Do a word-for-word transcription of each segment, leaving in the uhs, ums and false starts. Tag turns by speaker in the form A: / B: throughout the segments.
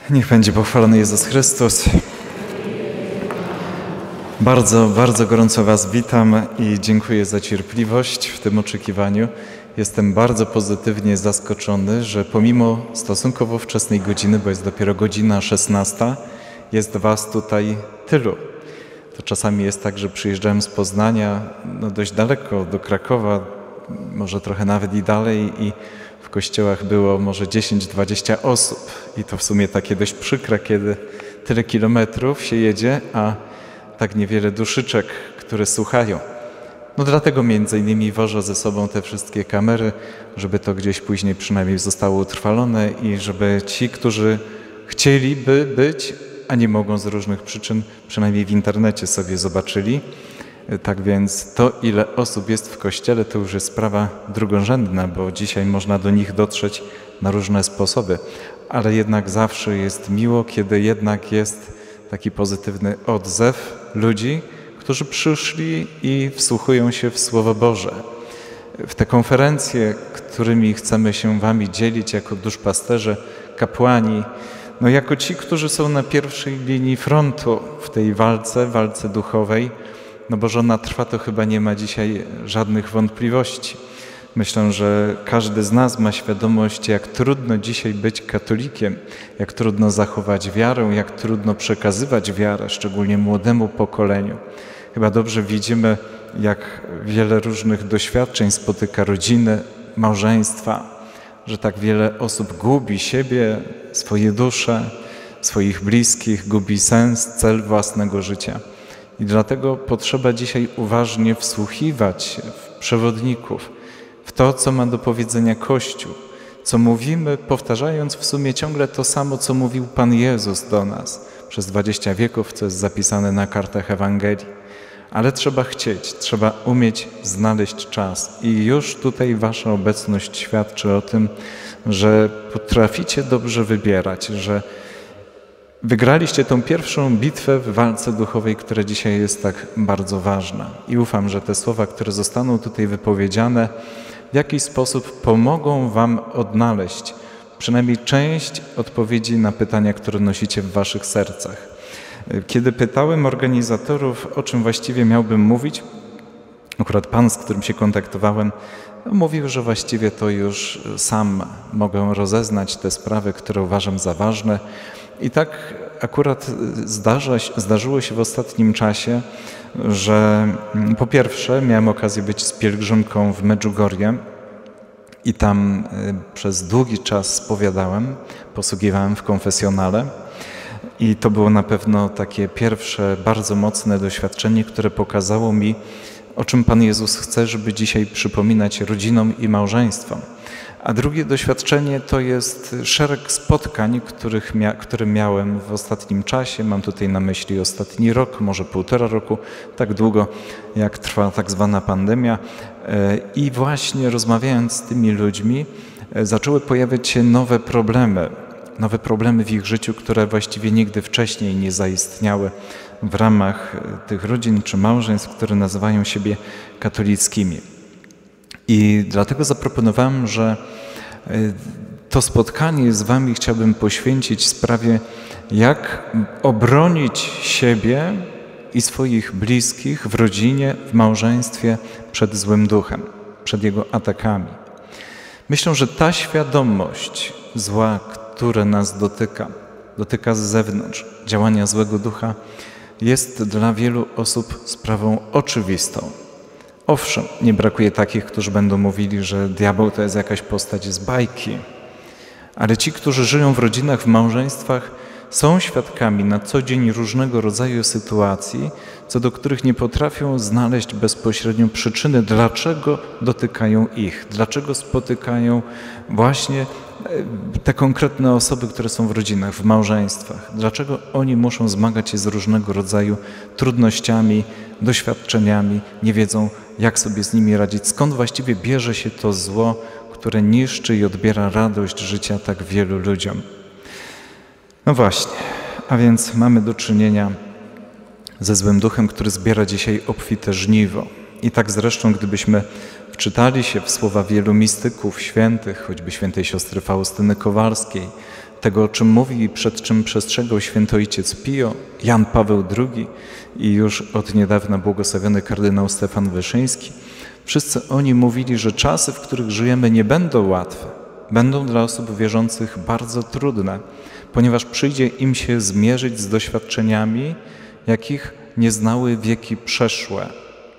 A: Niech będzie pochwalony Jezus Chrystus. Bardzo, bardzo gorąco Was witam i dziękuję za cierpliwość w tym oczekiwaniu. Jestem bardzo pozytywnie zaskoczony, że pomimo stosunkowo wczesnej godziny, bo jest dopiero godzina szesnasta, jest Was tutaj tylu. To czasami jest tak, że przyjeżdżałem z Poznania no dość daleko do Krakowa, może trochę nawet i dalej, i w kościołach było może dziesięć dwadzieścia osób. I to w sumie takie dość przykre, kiedy tyle kilometrów się jedzie, a tak niewiele duszyczek, które słuchają. No dlatego między innymi wożę ze sobą te wszystkie kamery, żeby to gdzieś później przynajmniej zostało utrwalone i żeby ci, którzy chcieliby być, a nie mogą z różnych przyczyn, przynajmniej w internecie sobie zobaczyli. Tak więc to, ile osób jest w kościele, to już jest sprawa drugorzędna, bo dzisiaj można do nich dotrzeć na różne sposoby. Ale jednak zawsze jest miło, kiedy jednak jest taki pozytywny odzew ludzi, którzy przyszli i wsłuchują się w Słowo Boże. W te konferencje, którymi chcemy się Wami dzielić jako duszpasterze, kapłani, no jako ci, którzy są na pierwszej linii frontu w tej walce, walce duchowej, no bo że ona trwa, to chyba nie ma dzisiaj żadnych wątpliwości. Myślę, że każdy z nas ma świadomość, jak trudno dzisiaj być katolikiem, jak trudno zachować wiarę, jak trudno przekazywać wiarę, szczególnie młodemu pokoleniu. Chyba dobrze widzimy, jak wiele różnych doświadczeń spotyka rodziny, małżeństwa, że tak wiele osób gubi siebie, swoje dusze, swoich bliskich, gubi sens, cel własnego życia. I dlatego potrzeba dzisiaj uważnie wsłuchiwać się w przewodników, w to, co ma do powiedzenia Kościół, co mówimy, powtarzając w sumie ciągle to samo, co mówił Pan Jezus do nas przez dwadzieścia wieków, co jest zapisane na kartach Ewangelii. Ale trzeba chcieć, trzeba umieć znaleźć czas. I już tutaj Wasza obecność świadczy o tym, że potraficie dobrze wybierać, że wygraliście tą pierwszą bitwę w walce duchowej, która dzisiaj jest tak bardzo ważna. I ufam, że te słowa, które zostaną tutaj wypowiedziane, w jakiś sposób pomogą Wam odnaleźć przynajmniej część odpowiedzi na pytania, które nosicie w Waszych sercach. Kiedy pytałem organizatorów, o czym właściwie miałbym mówić, akurat pan, z którym się kontaktowałem, mówił, że właściwie to już sam mogę rozeznać te sprawy, które uważam za ważne. I tak akurat zdarza, zdarzyło się w ostatnim czasie, że po pierwsze miałem okazję być z pielgrzymką w Medjugorje i tam przez długi czas spowiadałem, posługiwałem w konfesjonale. I to było na pewno takie pierwsze, bardzo mocne doświadczenie, które pokazało mi, o czym Pan Jezus chce, żeby dzisiaj przypominać rodzinom i małżeństwom. A drugie doświadczenie to jest szereg spotkań, których mia które miałem w ostatnim czasie. Mam tutaj na myśli ostatni rok, może półtora roku, tak długo jak trwa tak zwana pandemia. I właśnie rozmawiając z tymi ludźmi, zaczęły pojawiać się nowe problemy. Nowe problemy w ich życiu, które właściwie nigdy wcześniej nie zaistniały w ramach tych rodzin czy małżeństw, które nazywają siebie katolickimi. I dlatego zaproponowałem, że to spotkanie z Wami chciałbym poświęcić sprawie, jak obronić siebie i swoich bliskich w rodzinie, w małżeństwie przed złym duchem, przed jego atakami. Myślę, że ta świadomość zła, które nas dotyka, dotyka z zewnątrz, działania złego ducha, jest dla wielu osób sprawą oczywistą. Owszem, nie brakuje takich, którzy będą mówili, że diabeł to jest jakaś postać z bajki, ale ci, którzy żyją w rodzinach, w małżeństwach, są świadkami na co dzień różnego rodzaju sytuacji, co do których nie potrafią znaleźć bezpośrednio przyczyny, dlaczego dotykają ich, dlaczego spotykają właśnie te konkretne osoby, które są w rodzinach, w małżeństwach. Dlaczego oni muszą zmagać się z różnego rodzaju trudnościami, doświadczeniami, nie wiedzą, jak sobie z nimi radzić. Skąd właściwie bierze się to zło, które niszczy i odbiera radość życia tak wielu ludziom? No właśnie, a więc mamy do czynienia ze złym duchem, który zbiera dzisiaj obfite żniwo. I tak zresztą, gdybyśmy wczytali się w słowa wielu mistyków świętych, choćby świętej siostry Faustyny Kowalskiej, tego, o czym mówi i przed czym przestrzegał święty ojciec Pio, Jan Paweł drugi i już od niedawna błogosławiony kardynał Stefan Wyszyński. Wszyscy oni mówili, że czasy, w których żyjemy, nie będą łatwe. Będą dla osób wierzących bardzo trudne, ponieważ przyjdzie im się zmierzyć z doświadczeniami, jakich nie znały wieki przeszłe.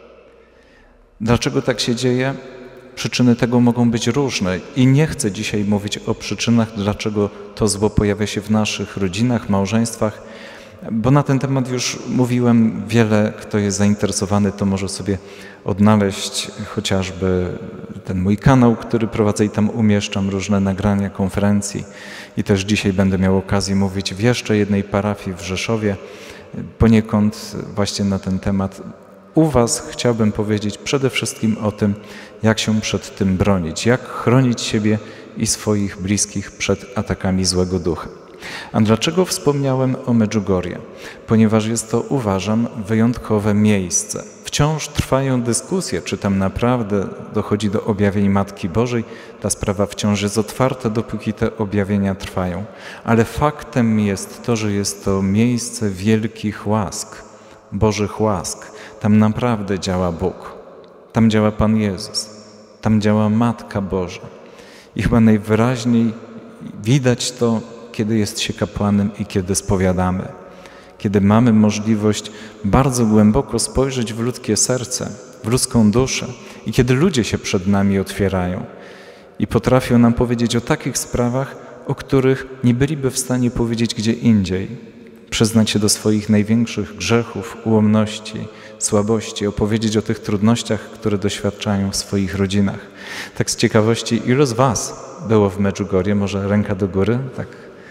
A: Dlaczego tak się dzieje? Przyczyny tego mogą być różne i nie chcę dzisiaj mówić o przyczynach, dlaczego to zło pojawia się w naszych rodzinach, małżeństwach, bo na ten temat już mówiłem wiele. Kto jest zainteresowany, to może sobie odnaleźć chociażby ten mój kanał, który prowadzę i tam umieszczam różne nagrania konferencji. I też dzisiaj będę miał okazję mówić w jeszcze jednej parafii w Rzeszowie, poniekąd właśnie na ten temat. U was chciałbym powiedzieć przede wszystkim o tym, jak się przed tym bronić, jak chronić siebie i swoich bliskich przed atakami złego ducha. A dlaczego wspomniałem o Medjugorje? Ponieważ jest to, uważam, wyjątkowe miejsce. Wciąż trwają dyskusje, czy tam naprawdę dochodzi do objawień Matki Bożej. Ta sprawa wciąż jest otwarta, dopóki te objawienia trwają. Ale faktem jest to, że jest to miejsce wielkich łask, Bożych łask. Tam naprawdę działa Bóg. Tam działa Pan Jezus. Tam działa Matka Boża. I chyba najwyraźniej widać to, kiedy jest się kapłanem i kiedy spowiadamy. Kiedy mamy możliwość bardzo głęboko spojrzeć w ludzkie serce, w ludzką duszę i kiedy ludzie się przed nami otwierają i potrafią nam powiedzieć o takich sprawach, o których nie byliby w stanie powiedzieć gdzie indziej. Przyznać się do swoich największych grzechów, ułomności, słabości, opowiedzieć o tych trudnościach, które doświadczają w swoich rodzinach. Tak z ciekawości, ilu z was było w Medjugorje? Może ręka do góry? Tak.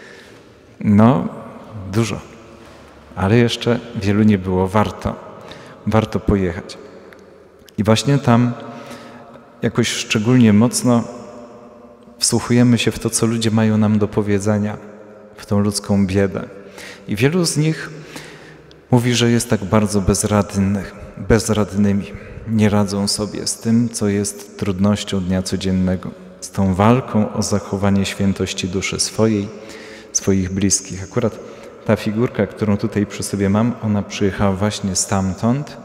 A: No, dużo. Ale jeszcze wielu nie było. Warto. Warto pojechać. I właśnie tam jakoś szczególnie mocno wsłuchujemy się w to, co ludzie mają nam do powiedzenia, w tą ludzką biedę. I wielu z nich mówi, że jest tak bardzo bezradnych, bezradnymi. Nie radzą sobie z tym, co jest trudnością dnia codziennego, z tą walką o zachowanie świętości duszy swojej, swoich bliskich. Akurat ta figurka, którą tutaj przy sobie mam, ona przyjechała właśnie stamtąd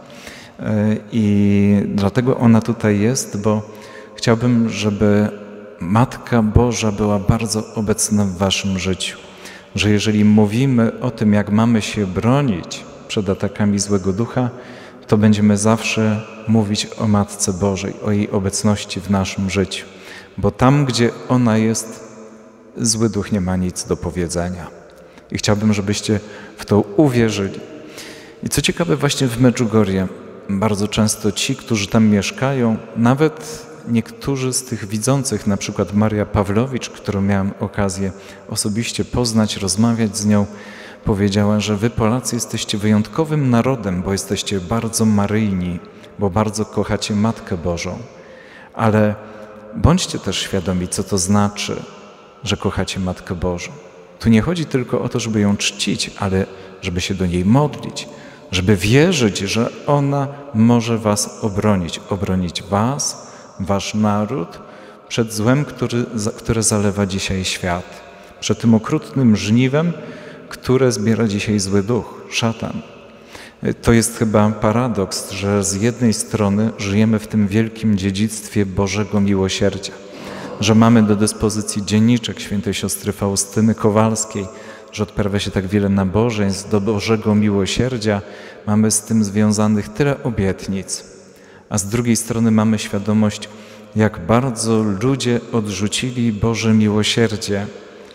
A: i dlatego ona tutaj jest, bo chciałbym, żeby Matka Boża była bardzo obecna w waszym życiu. Że jeżeli mówimy o tym, jak mamy się bronić przed atakami złego ducha, to będziemy zawsze mówić o Matce Bożej, o jej obecności w naszym życiu. Bo tam, gdzie ona jest, zły duch nie ma nic do powiedzenia. I chciałbym, żebyście w to uwierzyli. I co ciekawe, właśnie w Medjugorje bardzo często ci, którzy tam mieszkają, nawet niektórzy z tych widzących, na przykład Maria Pawlowicz, którą miałem okazję osobiście poznać, rozmawiać z nią, powiedziała, że wy Polacy jesteście wyjątkowym narodem, bo jesteście bardzo maryjni, bo bardzo kochacie Matkę Bożą. Ale bądźcie też świadomi, co to znaczy, że kochacie Matkę Bożą. Tu nie chodzi tylko o to, żeby ją czcić, ale żeby się do niej modlić, żeby wierzyć, że ona może was obronić, obronić was, wasz naród przed złem, który, które zalewa dzisiaj świat, przed tym okrutnym żniwem, które zbiera dzisiaj zły duch, szatan. To jest chyba paradoks, że z jednej strony żyjemy w tym wielkim dziedzictwie Bożego miłosierdzia, że mamy do dyspozycji dzienniczek świętej siostry Faustyny Kowalskiej, że odprawia się tak wiele nabożeństw do Bożego miłosierdzia, mamy z tym związanych tyle obietnic, a z drugiej strony mamy świadomość, jak bardzo ludzie odrzucili Boże miłosierdzie,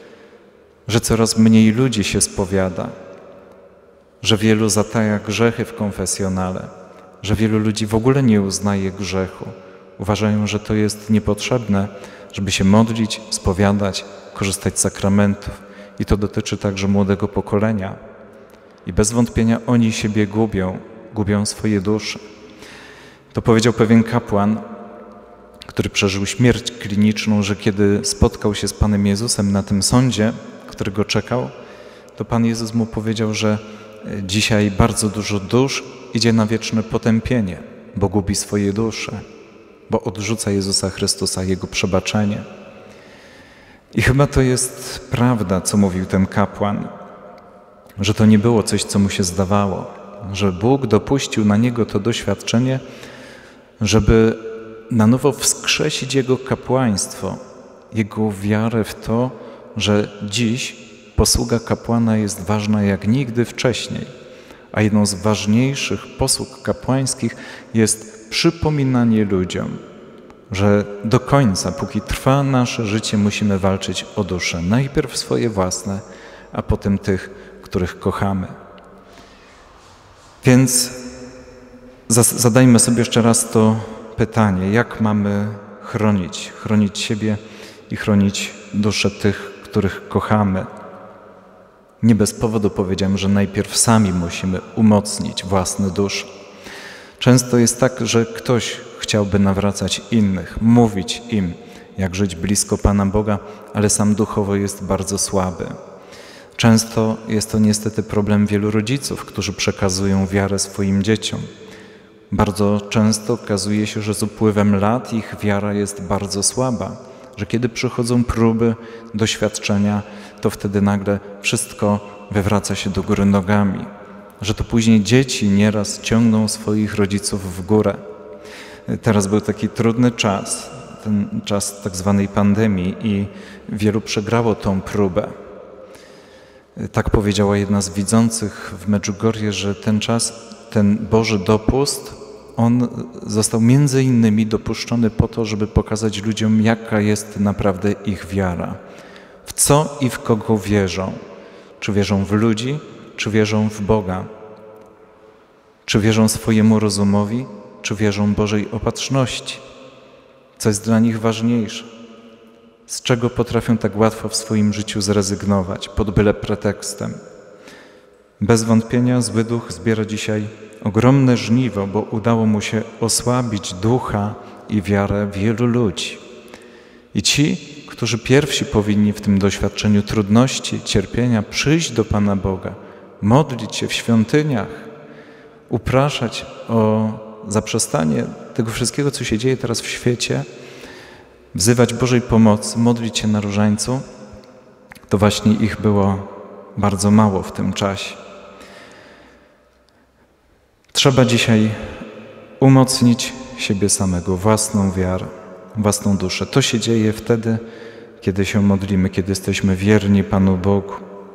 A: że coraz mniej ludzi się spowiada, że wielu zataja grzechy w konfesjonale, że wielu ludzi w ogóle nie uznaje grzechu. Uważają, że to jest niepotrzebne, żeby się modlić, spowiadać, korzystać z sakramentów. I to dotyczy także młodego pokolenia. I bez wątpienia oni siebie gubią, gubią swoje dusze. To powiedział pewien kapłan, który przeżył śmierć kliniczną, że kiedy spotkał się z Panem Jezusem na tym sądzie, który go czekał, to Pan Jezus mu powiedział, że dzisiaj bardzo dużo dusz idzie na wieczne potępienie, bo gubi swoje dusze, bo odrzuca Jezusa Chrystusa, Jego przebaczenie. I chyba to jest prawda, co mówił ten kapłan, że to nie było coś, co mu się zdawało, że Bóg dopuścił na niego to doświadczenie, żeby na nowo wskrzesić jego kapłaństwo, jego wiarę w to, że dziś posługa kapłana jest ważna jak nigdy wcześniej, a jedną z ważniejszych posług kapłańskich jest przypominanie ludziom, że do końca, póki trwa nasze życie, musimy walczyć o duszę. Najpierw swoje własne, a potem tych, których kochamy. Więc zadajmy sobie jeszcze raz to pytanie, jak mamy chronić, chronić siebie i chronić duszę tych, których kochamy. Nie bez powodu powiedziałem, że najpierw sami musimy umocnić własne dusze. Często jest tak, że ktoś chciałby nawracać innych, mówić im, jak żyć blisko Pana Boga, ale sam duchowo jest bardzo słaby. Często jest to niestety problem wielu rodziców, którzy przekazują wiarę swoim dzieciom. Bardzo często okazuje się, że z upływem lat ich wiara jest bardzo słaba, że kiedy przychodzą próby, doświadczenia, to wtedy nagle wszystko wywraca się do góry nogami, że to później dzieci nieraz ciągną swoich rodziców w górę. Teraz był taki trudny czas, ten czas tak zwanej pandemii i wielu przegrało tą próbę. Tak powiedziała jedna z widzących w Medjugorje, że ten czas, ten Boży dopust, on został między innymi dopuszczony po to, żeby pokazać ludziom, jaka jest naprawdę ich wiara. W co i w kogo wierzą. Czy wierzą w ludzi, czy wierzą w Boga. Czy wierzą swojemu rozumowi, czy wierzą Bożej opatrzności. Co jest dla nich ważniejsze. Z czego potrafią tak łatwo w swoim życiu zrezygnować, pod byle pretekstem. Bez wątpienia zły duch zbiera dzisiaj ogromne żniwo, bo udało mu się osłabić ducha i wiarę wielu ludzi. I ci, którzy pierwsi powinni w tym doświadczeniu trudności, cierpienia przyjść do Pana Boga, modlić się w świątyniach, upraszać o zaprzestanie tego wszystkiego, co się dzieje teraz w świecie, wzywać Bożej pomocy, modlić się na różańcu, to właśnie ich było bardzo mało w tym czasie. Trzeba dzisiaj umocnić siebie samego, własną wiarę, własną duszę. To się dzieje wtedy, kiedy się modlimy, kiedy jesteśmy wierni Panu Bogu.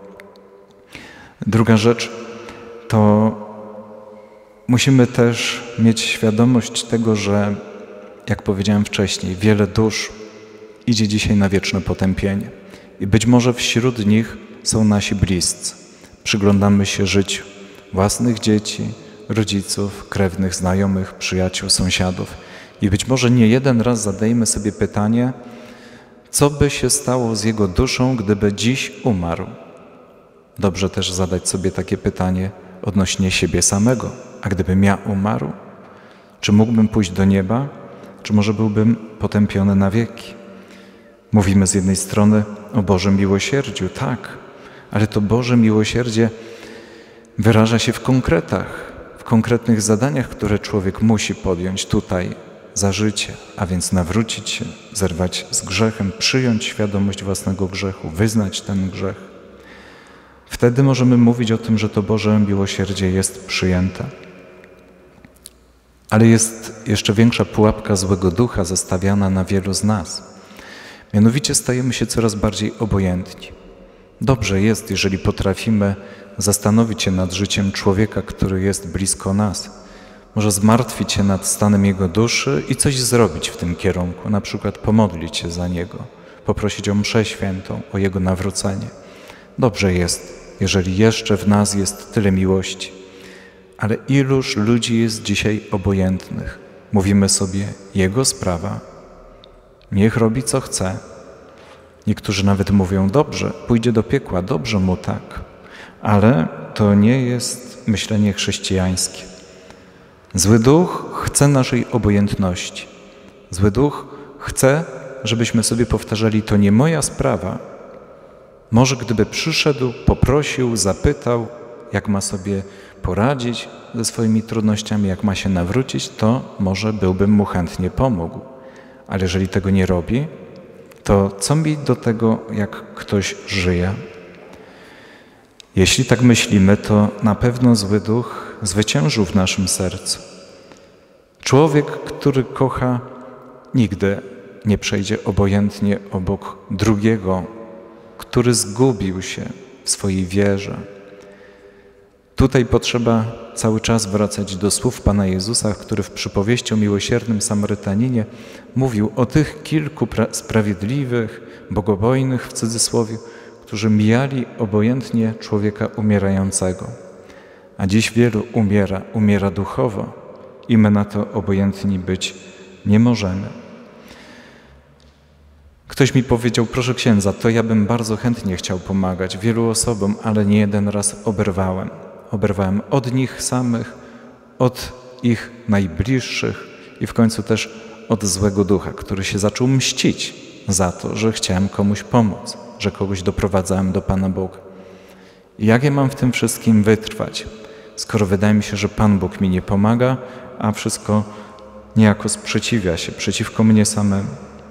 A: Druga rzecz to musimy też mieć świadomość tego, że, jak powiedziałem wcześniej, wiele dusz idzie dzisiaj na wieczne potępienie. I być może wśród nich są nasi bliscy. Przyglądamy się życiu własnych dzieci, rodziców, krewnych, znajomych, przyjaciół, sąsiadów. I być może nie jeden raz zadajmy sobie pytanie, co by się stało z jego duszą, gdyby dziś umarł. Dobrze też zadać sobie takie pytanie odnośnie siebie samego. A gdybym ja umarł, czy mógłbym pójść do nieba, czy może byłbym potępiony na wieki? Mówimy z jednej strony o Bożym miłosierdziu, tak, ale to Boże miłosierdzie wyraża się w konkretach, w konkretnych zadaniach, które człowiek musi podjąć tutaj za życie, a więc nawrócić się, zerwać z grzechem, przyjąć świadomość własnego grzechu, wyznać ten grzech. Wtedy możemy mówić o tym, że to Boże miłosierdzie jest przyjęte. Ale jest jeszcze większa pułapka złego ducha zastawiana na wielu z nas. Mianowicie stajemy się coraz bardziej obojętni. Dobrze jest, jeżeli potrafimy zastanowić się nad życiem człowieka, który jest blisko nas. Może zmartwić się nad stanem jego duszy i coś zrobić w tym kierunku, na przykład pomodlić się za niego, poprosić o mszę świętą, o jego nawrócenie. Dobrze jest, jeżeli jeszcze w nas jest tyle miłości. Ale iluż ludzi jest dzisiaj obojętnych. Mówimy sobie, jego sprawa, niech robi co chce. Niektórzy nawet mówią, dobrze, pójdzie do piekła, dobrze mu tak. Ale to nie jest myślenie chrześcijańskie. Zły duch chce naszej obojętności. Zły duch chce, żebyśmy sobie powtarzali, to nie moja sprawa. Może gdyby przyszedł, poprosił, zapytał, jak ma sobie poradzić ze swoimi trudnościami, jak ma się nawrócić, to może byłbym mu chętnie pomógł. Ale jeżeli tego nie robi, to co mi do tego, jak ktoś żyje? Jeśli tak myślimy, to na pewno zły duch zwyciężył w naszym sercu. Człowiek, który kocha, nigdy nie przejdzie obojętnie obok drugiego, który zgubił się w swojej wierze. Tutaj potrzeba cały czas wracać do słów Pana Jezusa, który w przypowieści o miłosiernym Samarytaninie mówił o tych kilku sprawiedliwych, bogobojnych w cudzysłowie, którzy mijali obojętnie człowieka umierającego. A dziś wielu umiera, umiera duchowo i my na to obojętni być nie możemy. Ktoś mi powiedział, proszę księdza, to ja bym bardzo chętnie chciał pomagać wielu osobom, ale nie jeden raz oberwałem. Oberwałem od nich samych, od ich najbliższych i w końcu też od złego ducha, który się zaczął mścić za to, że chciałem komuś pomóc, że kogoś doprowadzałem do Pana Boga. I jak ja mam w tym wszystkim wytrwać, skoro wydaje mi się, że Pan Bóg mi nie pomaga, a wszystko niejako sprzeciwia się przeciwko mnie samemu.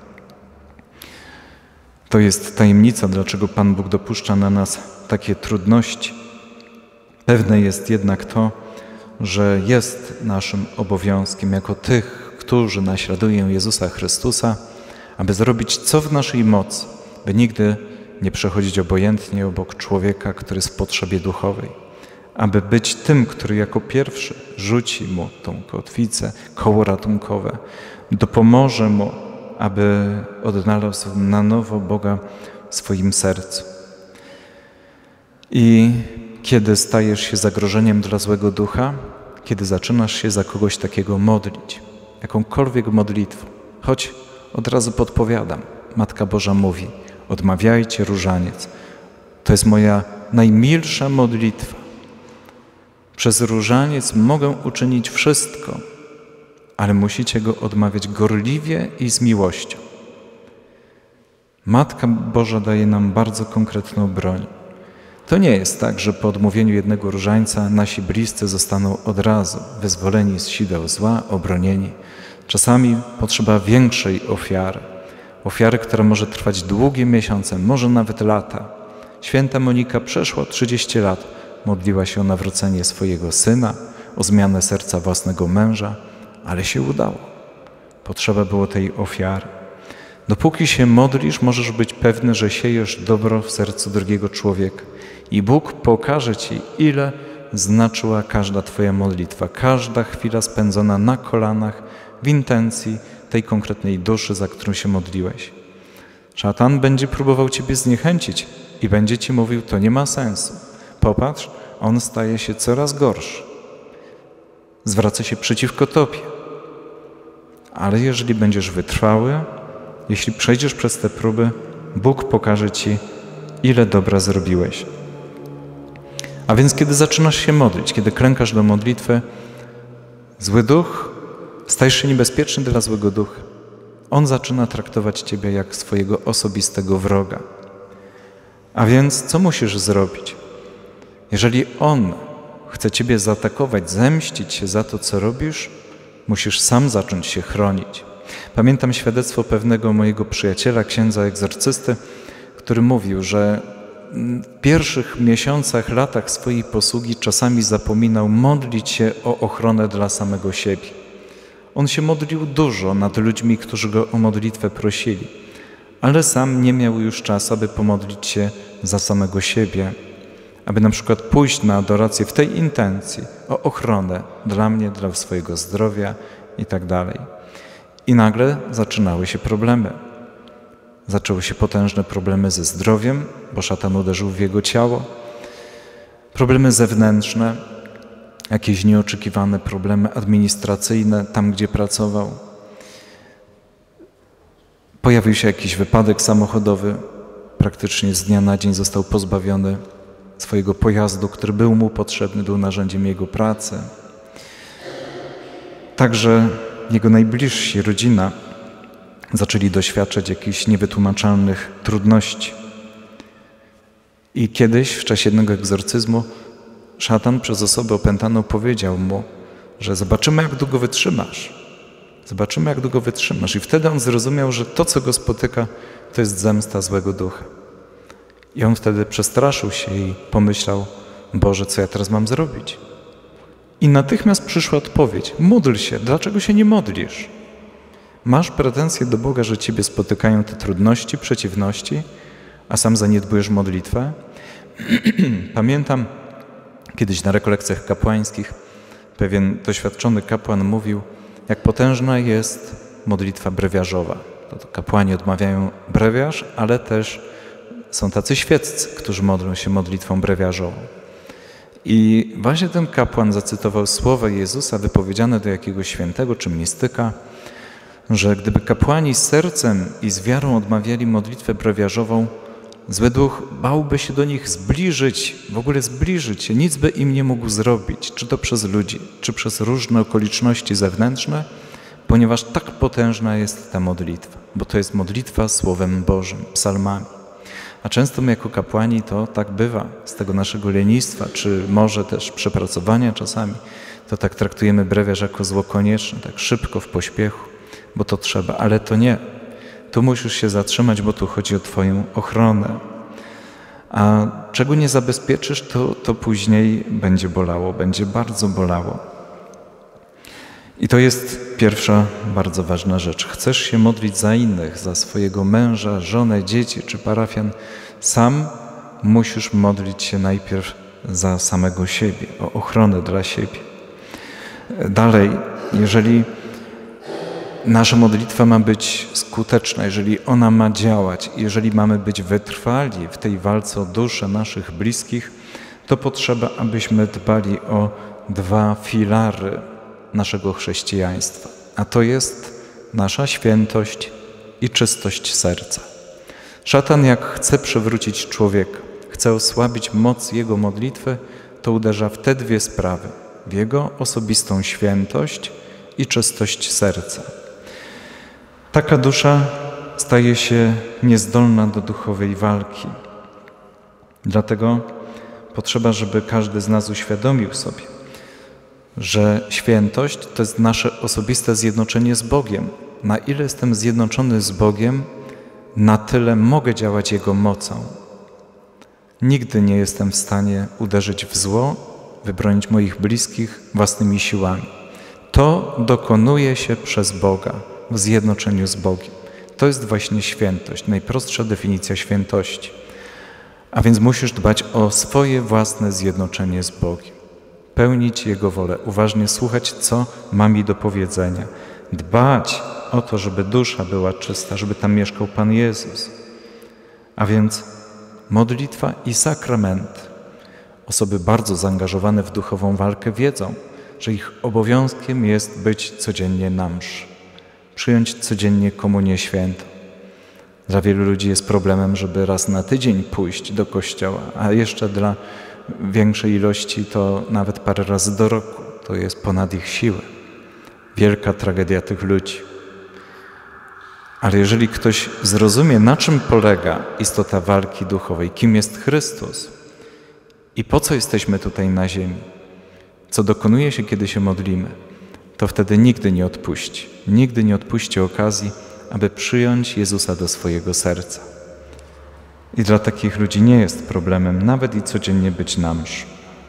A: To jest tajemnica, dlaczego Pan Bóg dopuszcza na nas takie trudności. Pewne jest jednak to, że jest naszym obowiązkiem jako tych, którzy naśladują Jezusa Chrystusa, aby zrobić co w naszej mocy, by nigdy nie przechodzić obojętnie obok człowieka, który jest w potrzebie duchowej, aby być tym, który jako pierwszy rzuci mu tą kotwicę, koło ratunkowe, dopomoże mu, aby odnalazł na nowo Boga w swoim sercu. I kiedy stajesz się zagrożeniem dla złego ducha, kiedy zaczynasz się za kogoś takiego modlić, jakąkolwiek modlitwą, choć od razu podpowiadam, Matka Boża mówi, odmawiajcie różaniec. To jest moja najmilsza modlitwa. Przez różaniec mogę uczynić wszystko, ale musicie go odmawiać gorliwie i z miłością. Matka Boża daje nam bardzo konkretną broń. To nie jest tak, że po odmówieniu jednego różańca nasi bliscy zostaną od razu wyzwoleni z sideł zła, obronieni. Czasami potrzeba większej ofiary. Ofiary, która może trwać długie miesiące, może nawet lata. Święta Monika przeszła trzydzieści lat, modliła się o nawrócenie swojego syna, o zmianę serca własnego męża, ale się udało. Potrzeba było tej ofiary. Dopóki się modlisz, możesz być pewny, że siejesz dobro w sercu drugiego człowieka. I Bóg pokaże Ci, ile znaczyła każda Twoja modlitwa, każda chwila spędzona na kolanach w intencji tej konkretnej duszy, za którą się modliłeś. Szatan będzie próbował Ciebie zniechęcić i będzie Ci mówił, to nie ma sensu. Popatrz, on staje się coraz gorszy. Zwraca się przeciwko Tobie. Ale jeżeli będziesz wytrwały, jeśli przejdziesz przez te próby, Bóg pokaże Ci, ile dobra zrobiłeś. A więc kiedy zaczynasz się modlić, kiedy klękasz do modlitwy, zły duch, stajesz się niebezpieczny dla złego ducha. On zaczyna traktować Ciebie jak swojego osobistego wroga. A więc co musisz zrobić? Jeżeli on chce Ciebie zaatakować, zemścić się za to, co robisz, musisz sam zacząć się chronić. Pamiętam świadectwo pewnego mojego przyjaciela, księdza egzorcysty, który mówił, że w pierwszych miesiącach, latach swojej posługi czasami zapominał modlić się o ochronę dla samego siebie. On się modlił dużo nad ludźmi, którzy go o modlitwę prosili, ale sam nie miał już czasu, aby pomodlić się za samego siebie, aby na przykład pójść na adorację w tej intencji o ochronę dla mnie, dla swojego zdrowia i tak dalej. I nagle zaczynały się problemy. Zaczęły się potężne problemy ze zdrowiem, bo szatan uderzył w jego ciało. Problemy zewnętrzne, jakieś nieoczekiwane problemy administracyjne tam, gdzie pracował. Pojawił się jakiś wypadek samochodowy. Praktycznie z dnia na dzień został pozbawiony swojego pojazdu, który był mu potrzebny, był narzędziem jego pracy. Także jego najbliżsi, rodzina, zaczęli doświadczać jakichś niewytłumaczalnych trudności. I kiedyś w czasie jednego egzorcyzmu szatan przez osobę opętaną powiedział mu, że zobaczymy, jak długo wytrzymasz. Zobaczymy, jak długo wytrzymasz. I wtedy on zrozumiał, że to, co go spotyka, to jest zemsta złego ducha. I on wtedy przestraszył się i pomyślał, Boże, co ja teraz mam zrobić? I natychmiast przyszła odpowiedź. Módl się. Dlaczego się nie modlisz? Masz pretensje do Boga, że ciebie spotykają te trudności, przeciwności, a sam zaniedbujesz modlitwę? Pamiętam, kiedyś na rekolekcjach kapłańskich pewien doświadczony kapłan mówił, jak potężna jest modlitwa brewiarzowa. To, to kapłani odmawiają brewiarz, ale też są tacy świeccy, którzy modlą się modlitwą brewiarzową. I właśnie ten kapłan zacytował słowa Jezusa wypowiedziane do jakiegoś świętego czy mistyka, że gdyby kapłani z sercem i z wiarą odmawiali modlitwę brewiarzową, zły duch bałby się do nich zbliżyć, w ogóle zbliżyć się, nic by im nie mógł zrobić, czy to przez ludzi, czy przez różne okoliczności zewnętrzne, ponieważ tak potężna jest ta modlitwa, bo to jest modlitwa Słowem Bożym, psalmami. A często my jako kapłani to tak bywa, z tego naszego lenistwa, czy może też przepracowania czasami, to tak traktujemy brewiarz jako zło konieczne, tak szybko, w pośpiechu, bo to trzeba, ale to nie. Tu musisz się zatrzymać, bo tu chodzi o Twoją ochronę. A czego nie zabezpieczysz, to, to później będzie bolało, będzie bardzo bolało. I to jest pierwsza bardzo ważna rzecz. Chcesz się modlić za innych, za swojego męża, żonę, dzieci czy parafian, sam musisz modlić się najpierw za samego siebie, o ochronę dla siebie. Dalej, jeżeli nasza modlitwa ma być skuteczna, jeżeli ona ma działać, jeżeli mamy być wytrwali w tej walce o duszę naszych bliskich, to potrzeba, abyśmy dbali o dwa filary naszego chrześcijaństwa, a to jest nasza świętość i czystość serca. Szatan, jak chce przewrócić człowieka, chce osłabić moc jego modlitwy, to uderza w te dwie sprawy, w jego osobistą świętość i czystość serca. Taka dusza staje się niezdolna do duchowej walki. Dlatego potrzeba, żeby każdy z nas uświadomił sobie, że świętość to jest nasze osobiste zjednoczenie z Bogiem. Na ile jestem zjednoczony z Bogiem, na tyle mogę działać Jego mocą. Nigdy nie jestem w stanie uderzyć w zło, wybronić moich bliskich własnymi siłami. To dokonuje się przez Boga, w zjednoczeniu z Bogiem. To jest właśnie świętość, najprostsza definicja świętości. A więc musisz dbać o swoje własne zjednoczenie z Bogiem. Pełnić Jego wolę, uważnie słuchać, co ma mi do powiedzenia. Dbać o to, żeby dusza była czysta, żeby tam mieszkał Pan Jezus. A więc modlitwa i sakrament. Osoby bardzo zaangażowane w duchową walkę wiedzą, że ich obowiązkiem jest być codziennie na mszy, przyjąć codziennie komunię świętą. Dla wielu ludzi jest problemem, żeby raz na tydzień pójść do kościoła, a jeszcze dla większej ilości to nawet parę razy do roku. To jest ponad ich siłę. Wielka tragedia tych ludzi. Ale jeżeli ktoś zrozumie, na czym polega istota walki duchowej, kim jest Chrystus i po co jesteśmy tutaj na ziemi, co dokonuje się, kiedy się modlimy, to wtedy nigdy nie odpuści. Nigdy nie odpuści okazji, aby przyjąć Jezusa do swojego serca. I dla takich ludzi nie jest problemem nawet i codziennie być na mszy.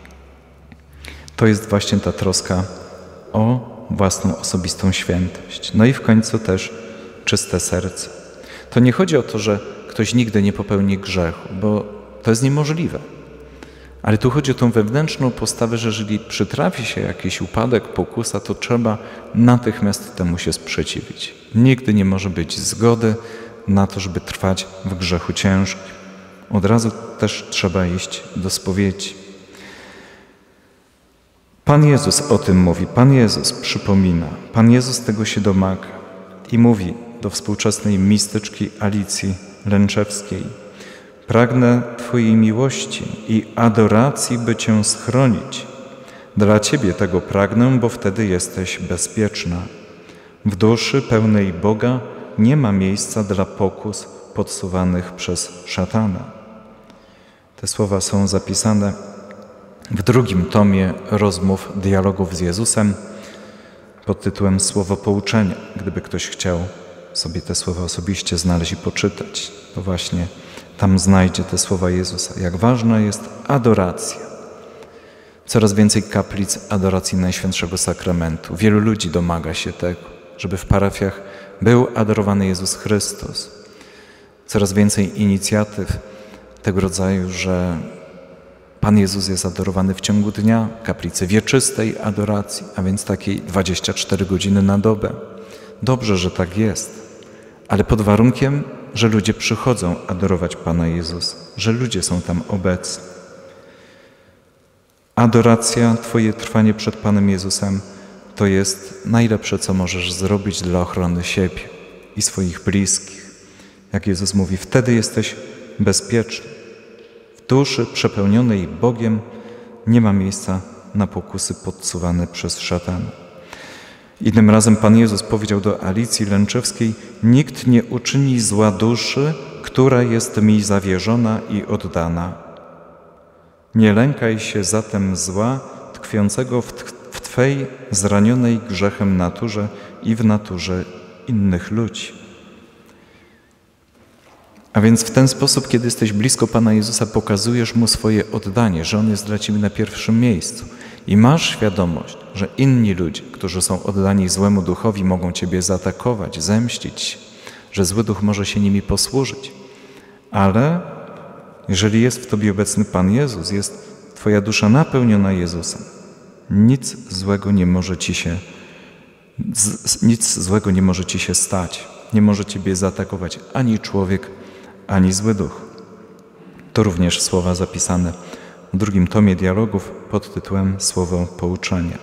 A: To jest właśnie ta troska o własną osobistą świętość. No i w końcu też czyste serce. To nie chodzi o to, że ktoś nigdy nie popełni grzechu, bo to jest niemożliwe. Ale tu chodzi o tą wewnętrzną postawę, że jeżeli przytrafi się jakiś upadek, pokusa, to trzeba natychmiast temu się sprzeciwić. Nigdy nie może być zgody na to, żeby trwać w grzechu ciężkim. Od razu też trzeba iść do spowiedzi. Pan Jezus o tym mówi, Pan Jezus przypomina, Pan Jezus tego się domaga i mówi do współczesnej mistyczki Alicji Lęczewskiej: pragnę Twojej miłości i adoracji, by Cię schronić. Dla Ciebie tego pragnę, bo wtedy jesteś bezpieczna. W duszy pełnej Boga nie ma miejsca dla pokus podsuwanych przez szatana. Te słowa są zapisane w drugim tomie rozmów, dialogów z Jezusem. pod tytułem Słowo pouczenia. Gdyby ktoś chciał sobie te słowa osobiście znaleźć i poczytać, to właśnie tam znajdzie te słowa Jezusa. Jak ważna jest adoracja. Coraz więcej kaplic adoracji Najświętszego Sakramentu. Wielu ludzi domaga się tego, żeby w parafiach był adorowany Jezus Chrystus. Coraz więcej inicjatyw tego rodzaju, że Pan Jezus jest adorowany w ciągu dnia, kaplicy wieczystej adoracji, a więc takiej dwadzieścia cztery godziny na dobę. Dobrze, że tak jest, ale pod warunkiem, że ludzie przychodzą adorować Pana Jezusa, że ludzie są tam obecni. Adoracja, Twoje trwanie przed Panem Jezusem to jest najlepsze, co możesz zrobić dla ochrony siebie i swoich bliskich. Jak Jezus mówi, wtedy jesteś bezpieczny. W duszy przepełnionej Bogiem nie ma miejsca na pokusy podsuwane przez szatana. Innym razem Pan Jezus powiedział do Alicji Lęczewskiej: nikt nie uczyni zła duszy, która jest mi zawierzona i oddana. Nie lękaj się zatem zła tkwiącego w, w Twej zranionej grzechem naturze i w naturze innych ludzi. A więc w ten sposób, kiedy jesteś blisko Pana Jezusa, pokazujesz Mu swoje oddanie, że On jest dla Ciebie na pierwszym miejscu. I masz świadomość, że inni ludzie, którzy są oddani złemu duchowi, mogą Ciebie zaatakować, zemścić, że zły duch może się nimi posłużyć. Ale jeżeli jest w Tobie obecny Pan Jezus, jest Twoja dusza napełniona Jezusem, nic złego nie może Ci się, nic złego nie może Ci się stać. Nie może Ciebie zaatakować ani człowiek, ani zły duch. To również słowa zapisane w drugim tomie dialogów pod tytułem Słowo pouczenia.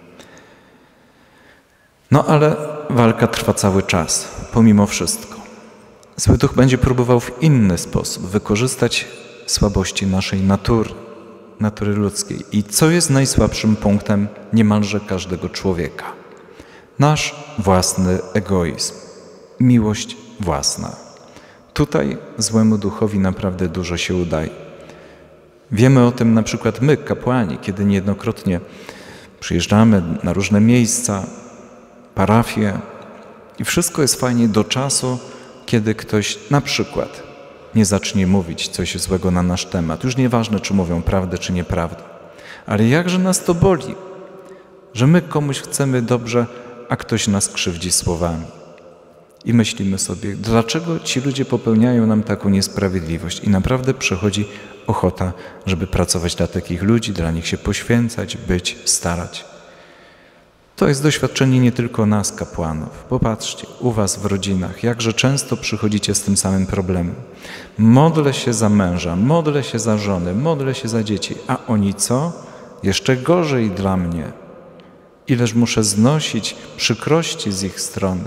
A: No ale walka trwa cały czas, pomimo wszystko. Zły duch będzie próbował w inny sposób wykorzystać słabości naszej natury, natury ludzkiej. I co jest najsłabszym punktem niemalże każdego człowieka? Nasz własny egoizm, miłość własna. Tutaj złemu duchowi naprawdę dużo się udaje. Wiemy o tym na przykład my, kapłani, kiedy niejednokrotnie przyjeżdżamy na różne miejsca, parafie i wszystko jest fajnie do czasu, kiedy ktoś na przykład nie zacznie mówić coś złego na nasz temat. Już nieważne, czy mówią prawdę, czy nieprawdę. Ale jakże nas to boli, że my komuś chcemy dobrze, a ktoś nas krzywdzi słowami. I myślimy sobie, dlaczego ci ludzie popełniają nam taką niesprawiedliwość. I naprawdę przychodzi ochota, żeby pracować dla takich ludzi, dla nich się poświęcać, być, starać. To jest doświadczenie nie tylko nas, kapłanów. Popatrzcie, u was w rodzinach, jakże często przychodzicie z tym samym problemem. Modlę się za męża, modlę się za żonę, modlę się za dzieci. A oni co? Jeszcze gorzej dla mnie. Ileż muszę znosić przykrości z ich strony.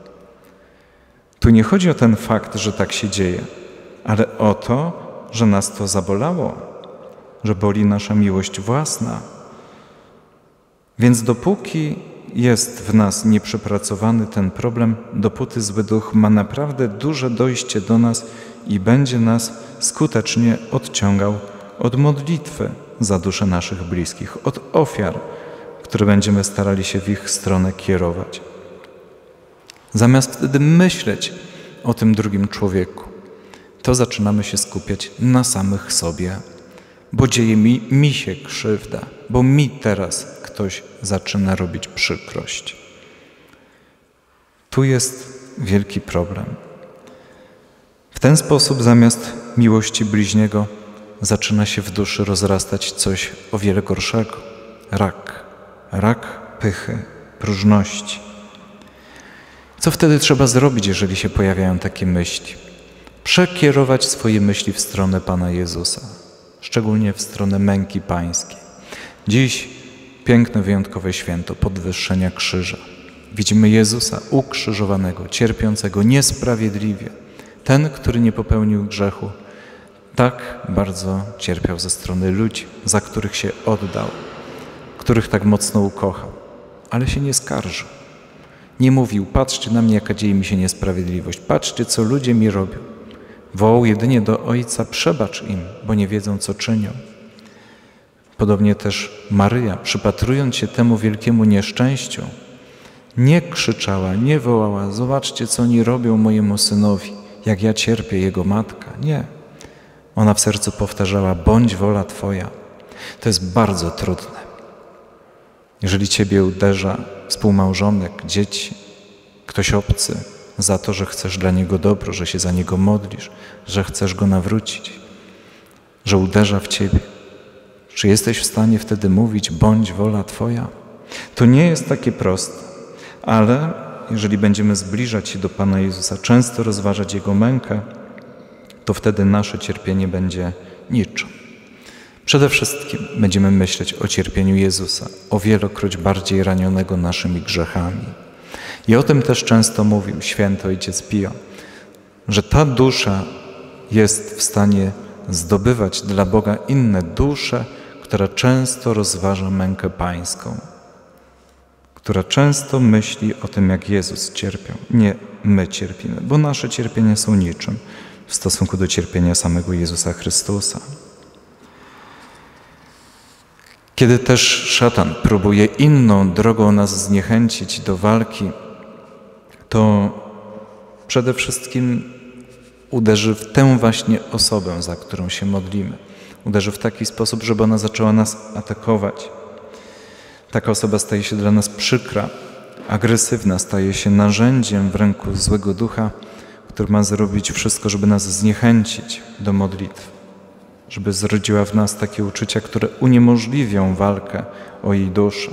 A: Tu nie chodzi o ten fakt, że tak się dzieje, ale o to, że nas to zabolało, że boli nasza miłość własna. Więc dopóki jest w nas nieprzepracowany ten problem, dopóty zły duch ma naprawdę duże dojście do nas i będzie nas skutecznie odciągał od modlitwy za duszę naszych bliskich, od ofiar, które będziemy starali się w ich stronę kierować. Zamiast wtedy myśleć o tym drugim człowieku, to zaczynamy się skupiać na samych sobie, bo dzieje mi, mi się krzywda, bo mi teraz ktoś zaczyna robić przykrość. Tu jest wielki problem. W ten sposób zamiast miłości bliźniego zaczyna się w duszy rozrastać coś o wiele gorszego. Rak. Rak pychy, próżności. Co wtedy trzeba zrobić, jeżeli się pojawiają takie myśli? Przekierować swoje myśli w stronę Pana Jezusa, szczególnie w stronę męki pańskiej. Dziś piękne, wyjątkowe święto podwyższenia krzyża. Widzimy Jezusa ukrzyżowanego, cierpiącego niesprawiedliwie. Ten, który nie popełnił grzechu, tak bardzo cierpiał ze strony ludzi, za których się oddał, których tak mocno ukochał, ale się nie skarżył. Nie mówił, patrzcie na mnie, jaka dzieje mi się niesprawiedliwość, patrzcie, co ludzie mi robią. Wołał jedynie do Ojca, przebacz im, bo nie wiedzą, co czynią. Podobnie też Maryja, przypatrując się temu wielkiemu nieszczęściu, Nie krzyczała, nie wołała: zobaczcie, co oni robią mojemu synowi, jak ja cierpię, jego matka. Nie. Ona w sercu powtarzała: bądź wola Twoja. To jest bardzo trudne. Jeżeli Ciebie uderza współmałżonek, dzieci, ktoś obcy, za to, że chcesz dla niego dobro, że się za niego modlisz, że chcesz go nawrócić, że uderza w Ciebie, czy jesteś w stanie wtedy mówić: bądź wola Twoja? To nie jest takie proste, ale jeżeli będziemy zbliżać się do Pana Jezusa, często rozważać Jego mękę, to wtedy nasze cierpienie będzie niczym. Przede wszystkim będziemy myśleć o cierpieniu Jezusa, o wielokroć bardziej ranionego naszymi grzechami. I o tym też często mówił święty ojciec Pio, że ta dusza jest w stanie zdobywać dla Boga inne dusze, która często rozważa mękę pańską, która często myśli o tym, jak Jezus cierpiał. Nie my cierpimy, bo nasze cierpienia są niczym w stosunku do cierpienia samego Jezusa Chrystusa. Kiedy też szatan próbuje inną drogą nas zniechęcić do walki, to przede wszystkim uderzy w tę właśnie osobę, za którą się modlimy. Uderzy w taki sposób, żeby ona zaczęła nas atakować. Taka osoba staje się dla nas przykra, agresywna, staje się narzędziem w ręku złego ducha, który ma zrobić wszystko, żeby nas zniechęcić do modlitw, żeby zrodziła w nas takie uczucia, które uniemożliwią walkę o jej duszę.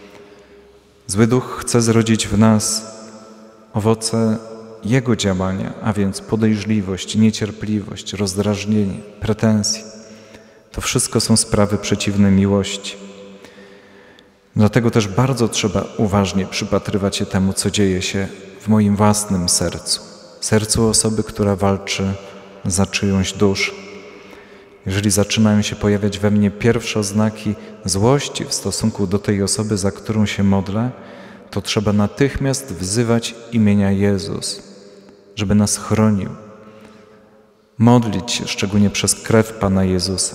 A: Zły duch chce zrodzić w nas owoce jego działania, a więc podejrzliwość, niecierpliwość, rozdrażnienie, pretensje. To wszystko są sprawy przeciwne miłości. Dlatego też bardzo trzeba uważnie przypatrywać się temu, co dzieje się w moim własnym sercu. Sercu osoby, która walczy za czyjąś duszę. Jeżeli zaczynają się pojawiać we mnie pierwsze oznaki złości w stosunku do tej osoby, za którą się modlę, to trzeba natychmiast wzywać imienia Jezus, żeby nas chronił. Modlić się, szczególnie przez krew Pana Jezusa,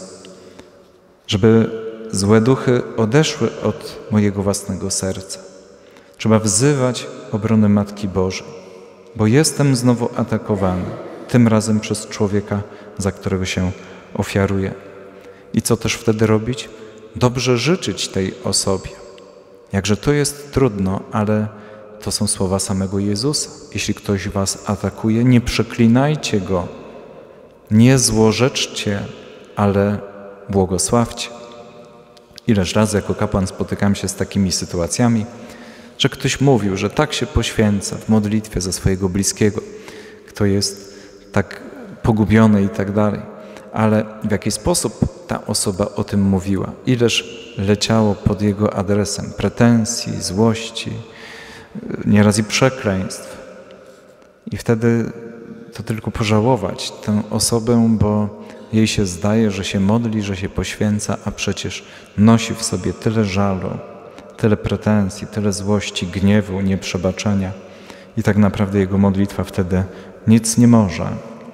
A: żeby złe duchy odeszły od mojego własnego serca. Trzeba wzywać obronę Matki Bożej, bo jestem znowu atakowany, tym razem przez człowieka, za którego się ofiaruję. I co też wtedy robić? Dobrze życzyć tej osobie. Jakże to jest trudno, ale to są słowa samego Jezusa. Jeśli ktoś was atakuje, nie przeklinajcie go, nie złorzeczcie, ale błogosławcie. Ileż razy jako kapłan spotykam się z takimi sytuacjami, że ktoś mówił, że tak się poświęca w modlitwie za swojego bliskiego, kto jest tak pogubiony i tak dalej. Ale w jaki sposób ta osoba o tym mówiła? Ileż leciało pod jego adresem pretensji, złości, nieraz i przekleństw. I wtedy to tylko pożałować tę osobę, bo jej się zdaje, że się modli, że się poświęca, a przecież nosi w sobie tyle żalu, tyle pretensji, tyle złości, gniewu, nieprzebaczenia. I tak naprawdę jego modlitwa wtedy nic nie może.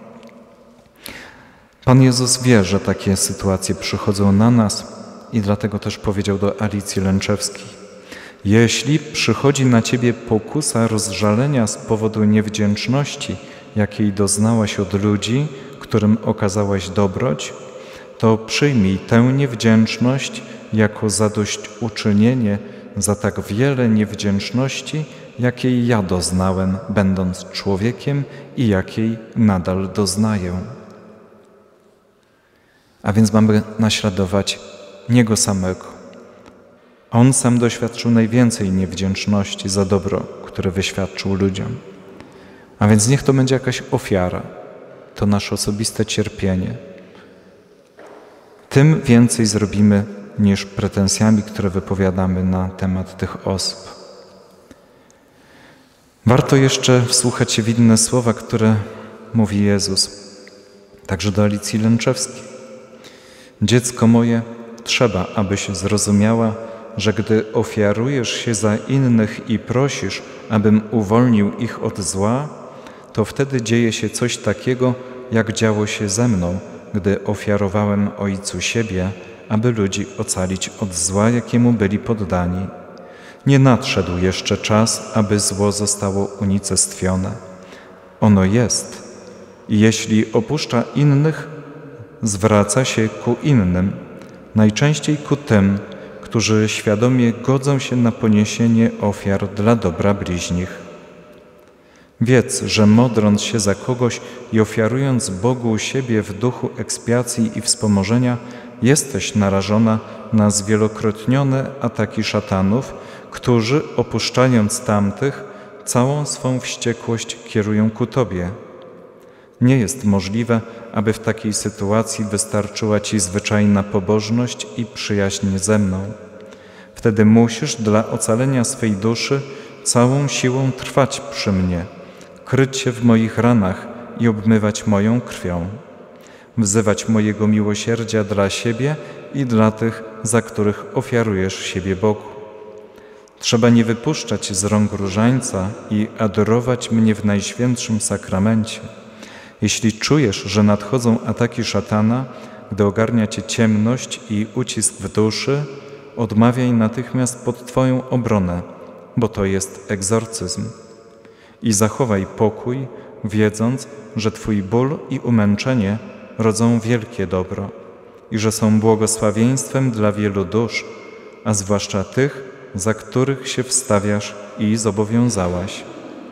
A: Pan Jezus wie, że takie sytuacje przychodzą na nas i dlatego też powiedział do Alicji Lęczewskiej: jeśli przychodzi na ciebie pokusa rozżalenia z powodu niewdzięczności, jakiej doznałaś od ludzi, którym okazałaś dobroć, to przyjmij tę niewdzięczność jako zadośćuczynienie za tak wiele niewdzięczności, jakiej ja doznałem, będąc człowiekiem i jakiej nadal doznaję. A więc mamy naśladować Niego samego. On sam doświadczył najwięcej niewdzięczności za dobro, które wyświadczył ludziom. A więc niech to będzie jakaś ofiara, to nasze osobiste cierpienie. Tym więcej zrobimy niż pretensjami, które wypowiadamy na temat tych osób. Warto jeszcze wsłuchać się w inne słowa, które mówi Jezus, także do Alicji Lęczewskiej. Dziecko moje, trzeba, abyś zrozumiała, że gdy ofiarujesz się za innych i prosisz, abym uwolnił ich od zła, to wtedy dzieje się coś takiego, jak działo się ze mną, gdy ofiarowałem Ojcu siebie, aby ludzi ocalić od zła, jakiemu byli poddani. Nie nadszedł jeszcze czas, aby zło zostało unicestwione. Ono jest i jeśli opuszcza innych, zwraca się ku innym, najczęściej ku tym, którzy świadomie godzą się na poniesienie ofiar dla dobra bliźnich. Wiedz, że modląc się za kogoś i ofiarując Bogu siebie w duchu ekspiacji i wspomożenia, jesteś narażona na zwielokrotnione ataki szatanów, którzy, opuszczając tamtych, całą swą wściekłość kierują ku Tobie. Nie jest możliwe, aby w takiej sytuacji wystarczyła Ci zwyczajna pobożność i przyjaźń ze mną. Wtedy musisz dla ocalenia swej duszy całą siłą trwać przy mnie, kryć się w moich ranach i obmywać moją krwią, wzywać mojego miłosierdzia dla siebie i dla tych, za których ofiarujesz siebie Bogu. Trzeba nie wypuszczać z rąk różańca i adorować mnie w Najświętszym Sakramencie. Jeśli czujesz, że nadchodzą ataki szatana, gdy ogarnia Cię ciemność i ucisk w duszy, odmawiaj natychmiast pod Twoją obronę, bo to jest egzorcyzm. I zachowaj pokój, wiedząc, że Twój ból i umęczenie rodzą wielkie dobro i że są błogosławieństwem dla wielu dusz, a zwłaszcza tych, za których się wstawiasz i zobowiązałaś.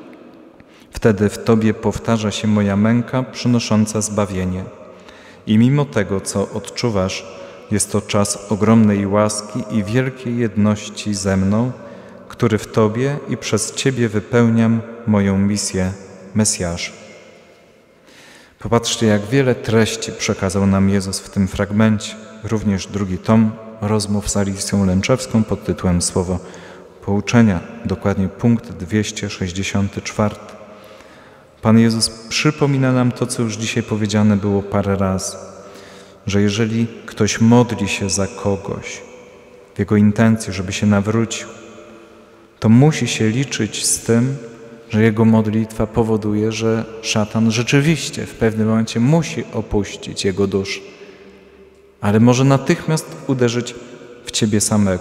A: Wtedy w Tobie powtarza się moja męka przynosząca zbawienie. I mimo tego, co odczuwasz, jest to czas ogromnej łaski i wielkiej jedności ze mną, który w Tobie i przez Ciebie wypełniam moją misję Mesjasza. Popatrzcie, jak wiele treści przekazał nam Jezus w tym fragmencie. Również drugi tom rozmów z Alicją Lęczewską pod tytułem Słowo Pouczenia, dokładnie punkt dwieście sześćdziesiąty czwarty. Pan Jezus przypomina nam to, co już dzisiaj powiedziane było parę razy, że jeżeli ktoś modli się za kogoś w jego intencji, żeby się nawrócił, to musi się liczyć z tym, że jego modlitwa powoduje, że szatan rzeczywiście w pewnym momencie musi opuścić jego duszę, ale może natychmiast uderzyć w ciebie samego.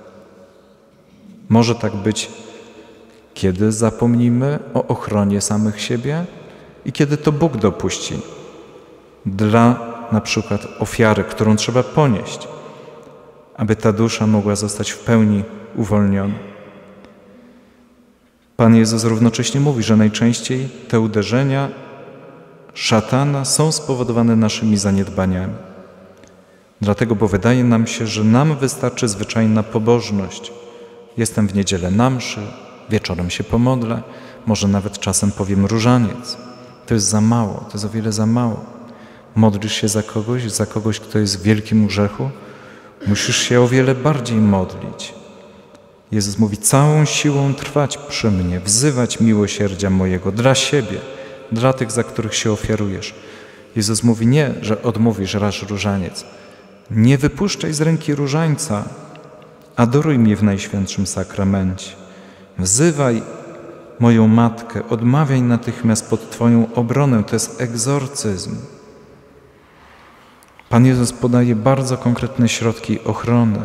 A: Może tak być, kiedy zapomnimy o ochronie samych siebie i kiedy to Bóg dopuści dla na przykład ofiary, którą trzeba ponieść, aby ta dusza mogła zostać w pełni uwolniona. Pan Jezus równocześnie mówi, że najczęściej te uderzenia szatana są spowodowane naszymi zaniedbaniami. Dlatego, bo wydaje nam się, że nam wystarczy zwyczajna pobożność. Jestem w niedzielę na mszy, wieczorem się pomodlę, może nawet czasem powiem różaniec. To jest za mało, to jest o wiele za mało. Modlisz się za kogoś, za kogoś, kto jest w wielkim grzechu, musisz się o wiele bardziej modlić. Jezus mówi, całą siłą trwać przy mnie, wzywać miłosierdzia mojego dla siebie, dla tych, za których się ofiarujesz. Jezus mówi nie, że odmówisz raz różaniec. Nie wypuszczaj z ręki różańca, adoruj mnie w Najświętszym Sakramencie. Wzywaj moją Matkę, odmawiaj natychmiast pod Twoją obronę. To jest egzorcyzm. Pan Jezus podaje bardzo konkretne środki ochrony.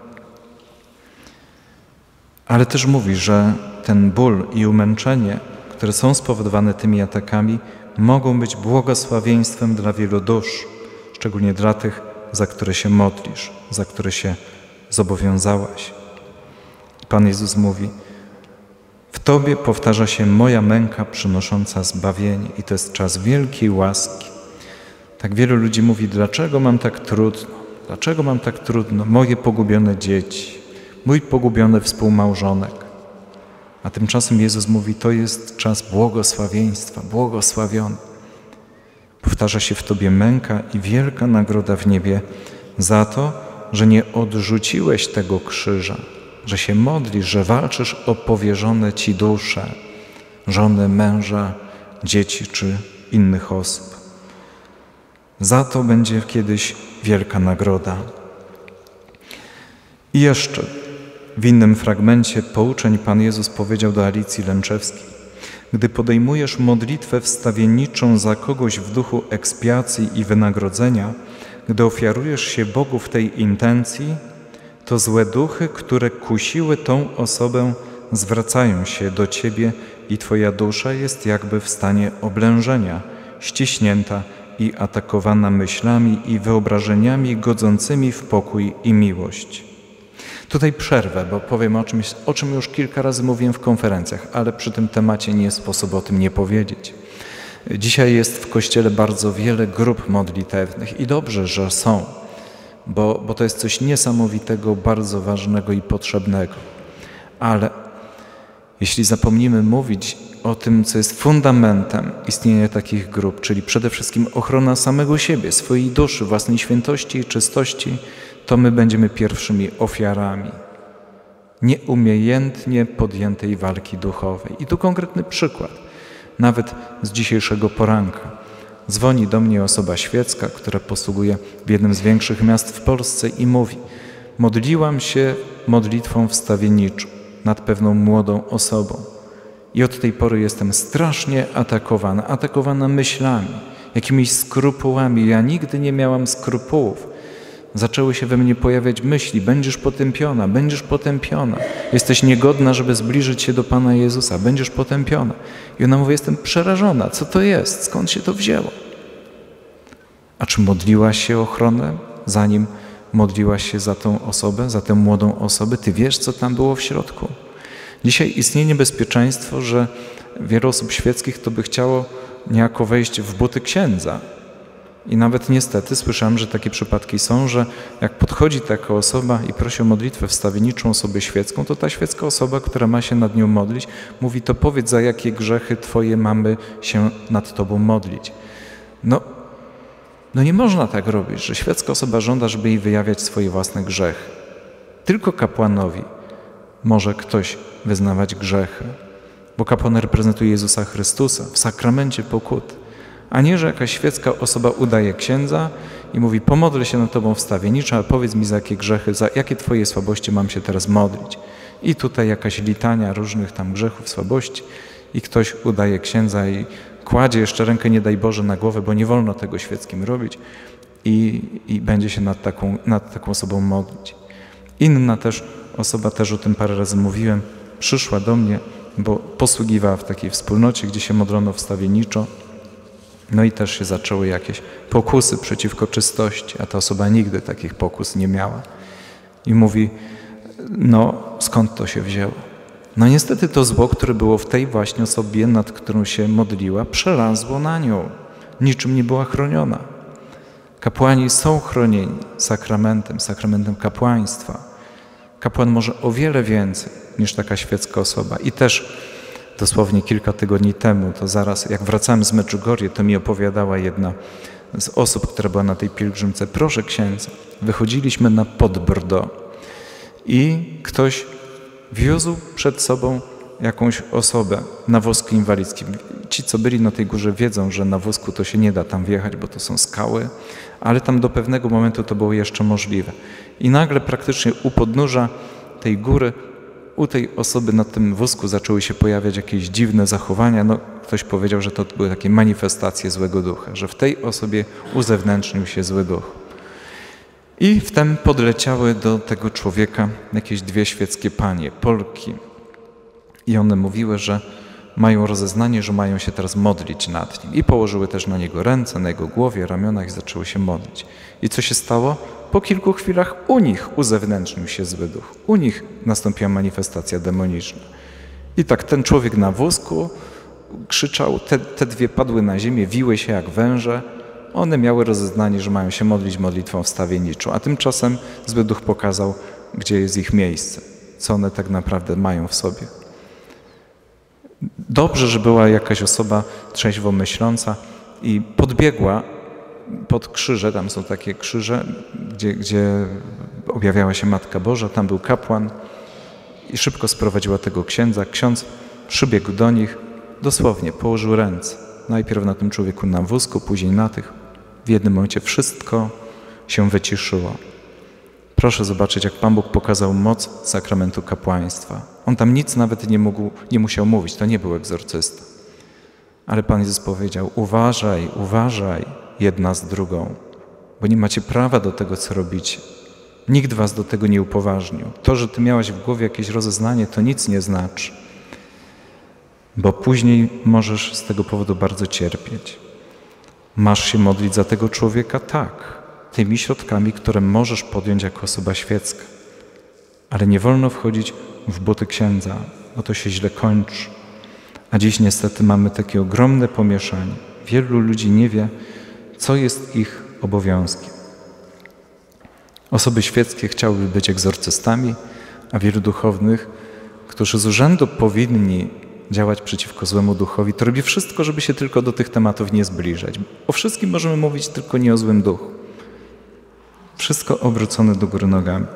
A: Ale też mówi, że ten ból i umęczenie, które są spowodowane tymi atakami, mogą być błogosławieństwem dla wielu dusz, szczególnie dla tych, za które się modlisz, za które się zobowiązałaś. Pan Jezus mówi, w Tobie powtarza się moja męka przynosząca zbawienie i to jest czas wielkiej łaski. Tak wielu ludzi mówi, dlaczego mam tak trudno, dlaczego mam tak trudno, moje pogubione dzieci, mój pogubiony współmałżonek. A tymczasem Jezus mówi, to jest czas błogosławieństwa, błogosławiony. Powtarza się w Tobie męka i wielka nagroda w niebie za to, że nie odrzuciłeś tego krzyża, że się modlisz, że walczysz o powierzone Ci dusze, żonę, męża, dzieci czy innych osób. Za to będzie kiedyś wielka nagroda. I jeszcze w innym fragmencie pouczeń Pan Jezus powiedział do Alicji Lęczewskiej, gdy podejmujesz modlitwę wstawienniczą za kogoś w duchu ekspiacji i wynagrodzenia, gdy ofiarujesz się Bogu w tej intencji, to złe duchy, które kusiły tą osobę, zwracają się do Ciebie i Twoja dusza jest jakby w stanie oblężenia, ściśnięta i atakowana myślami i wyobrażeniami godzącymi w pokój i miłość. Tutaj przerwę, bo powiem o czymś, o czym już kilka razy mówiłem w konferencjach, ale przy tym temacie nie sposób o tym nie powiedzieć. Dzisiaj jest w Kościele bardzo wiele grup modlitewnych i dobrze, że są, bo, bo to jest coś niesamowitego, bardzo ważnego i potrzebnego. Ale jeśli zapomnimy mówić o tym, co jest fundamentem istnienia takich grup, czyli przede wszystkim ochrona samego siebie, swojej duszy, własnej świętości i czystości, to my będziemy pierwszymi ofiarami nieumiejętnie podjętej walki duchowej. I tu konkretny przykład, nawet z dzisiejszego poranka. Dzwoni do mnie osoba świecka, która posługuje w jednym z większych miast w Polsce i mówi: modliłam się modlitwą wstawienniczą nad pewną młodą osobą i od tej pory jestem strasznie atakowana, atakowana myślami, jakimiś skrupułami. Ja nigdy nie miałam skrupułów. Zaczęły się we mnie pojawiać myśli: będziesz potępiona, będziesz potępiona, jesteś niegodna, żeby zbliżyć się do Pana Jezusa, będziesz potępiona. I ona mówi: jestem przerażona, co to jest, skąd się to wzięło? A czy modliłaś się o ochronę, zanim modliłaś się za tą osobę, za tę młodą osobę? Ty wiesz, co tam było w środku? Dzisiaj istnieje niebezpieczeństwo, że wiele osób świeckich to by chciało niejako wejść w buty księdza. I nawet niestety słyszałem, że takie przypadki są, że jak podchodzi taka osoba i prosi o modlitwę wstawienniczą osobę świecką, to ta świecka osoba, która ma się nad nią modlić, mówi: to powiedz, za jakie grzechy Twoje mamy się nad Tobą modlić. No, no nie można tak robić, że świecka osoba żąda, żeby jej wyjawiać swoje własne grzechy. Tylko kapłanowi może ktoś wyznawać grzechy, bo kapłan reprezentuje Jezusa Chrystusa w sakramencie pokuty. A nie, że jakaś świecka osoba udaje księdza i mówi: pomodlę się nad Tobą wstawienniczo, ale powiedz mi, za jakie grzechy, za jakie Twoje słabości mam się teraz modlić. I tutaj jakaś litania różnych tam grzechów, słabości i ktoś udaje księdza i kładzie jeszcze rękę, nie daj Boże, na głowę, bo nie wolno tego świeckim robić i, i będzie się nad taką, nad taką osobą modlić. Inna też osoba, też o tym parę razy mówiłem, przyszła do mnie, bo posługiwała w takiej wspólnocie, gdzie się modlono wstawienniczo. No i też się zaczęły jakieś pokusy przeciwko czystości, a ta osoba nigdy takich pokus nie miała. I mówi: no skąd to się wzięło? No niestety to zło, które było w tej właśnie osobie, nad którą się modliła, przelazło na nią. Niczym nie była chroniona. Kapłani są chronieni sakramentem, sakramentem kapłaństwa. Kapłan może o wiele więcej niż taka świecka osoba. I też dosłownie kilka tygodni temu, to zaraz jak wracałem z Medjugorje, to mi opowiadała jedna z osób, która była na tej pielgrzymce: proszę księdza, wychodziliśmy na Podbrdo i ktoś wiózł przed sobą jakąś osobę na wózku inwalidzkim. Ci, co byli na tej górze, wiedzą, że na wózku to się nie da tam wjechać, bo to są skały, ale tam do pewnego momentu to było jeszcze możliwe. I nagle praktycznie u podnóża tej góry u tej osoby na tym wózku zaczęły się pojawiać jakieś dziwne zachowania. No, ktoś powiedział, że to były takie manifestacje złego ducha, że w tej osobie uzewnętrznił się zły duch. I wtem podleciały do tego człowieka jakieś dwie świeckie panie, Polki. I one mówiły, że mają rozeznanie, że mają się teraz modlić nad nim. I położyły też na niego ręce, na jego głowie, ramionach i zaczęły się modlić. I co się stało? Po kilku chwilach u nich uzewnętrznił się zły duch. U nich nastąpiła manifestacja demoniczna. I tak ten człowiek na wózku krzyczał, te, te dwie padły na ziemię, wiły się jak węże. One miały rozeznanie, że mają się modlić modlitwą wstawienniczą, a tymczasem zły duch pokazał, gdzie jest ich miejsce, co one tak naprawdę mają w sobie. Dobrze, że była jakaś osoba trzeźwo myśląca i podbiegła pod krzyże, tam są takie krzyże, gdzie, gdzie objawiała się Matka Boża, tam był kapłan i szybko sprowadziła tego księdza. Ksiądz przybiegł do nich, dosłownie położył ręce. Najpierw na tym człowieku na wózku, później na tych. W jednym momencie wszystko się wyciszyło. Proszę zobaczyć, jak Pan Bóg pokazał moc sakramentu kapłaństwa. On tam nic nawet nie mógł, nie musiał mówić, to nie był egzorcysta. Ale Pan Jezus powiedział: uważaj, uważaj jedna z drugą, bo nie macie prawa do tego, co robicie. Nikt was do tego nie upoważnił. To, że ty miałaś w głowie jakieś rozeznanie, to nic nie znaczy, bo później możesz z tego powodu bardzo cierpieć. Masz się modlić za tego człowieka? Tak, tymi środkami, które możesz podjąć jako osoba świecka. Ale nie wolno wchodzić w buty księdza, bo to się źle kończy. A dziś niestety mamy takie ogromne pomieszanie. Wielu ludzi nie wie, co jest ich obowiązkiem. Osoby świeckie chciałyby być egzorcystami, a wielu duchownych, którzy z urzędu powinni działać przeciwko złemu duchowi, to robi wszystko, żeby się tylko do tych tematów nie zbliżać. O wszystkim możemy mówić, tylko nie o złym duchu. Wszystko obrócone do góry nogami.